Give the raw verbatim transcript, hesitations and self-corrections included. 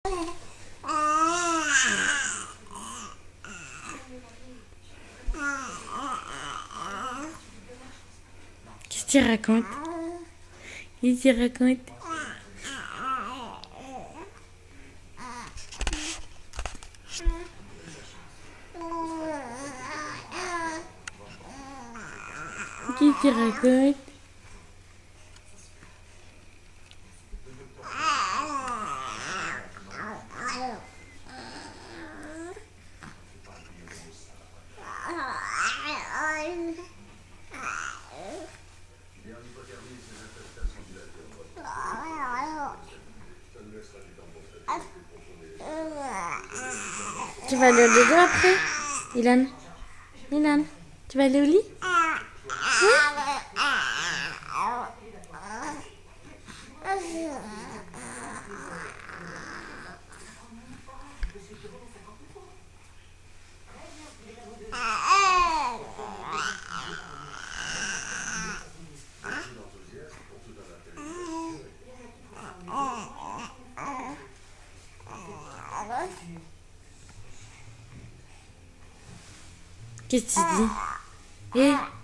Qu'est-ce que tu racontes? Qu'est-ce que tu racontes? Qu'est-ce que tu racontes? Tu vas aller au dodo après, Ilan? Ilan, tu vas aller au lit? Oui? Qu'est-ce que tu dis? Eh?